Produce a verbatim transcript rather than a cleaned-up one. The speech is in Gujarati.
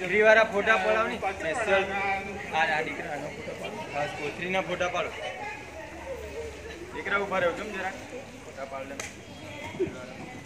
કોથરી વાળા ફોટા પડાવો ને સ્પેશિયલ આ આ દીકરાનો ફોટો પાડો ખાસ કોથરીના ફોટા પાડો દીકરા ઉભા રહ્યો કેમ જરા ફોટા પાડ લે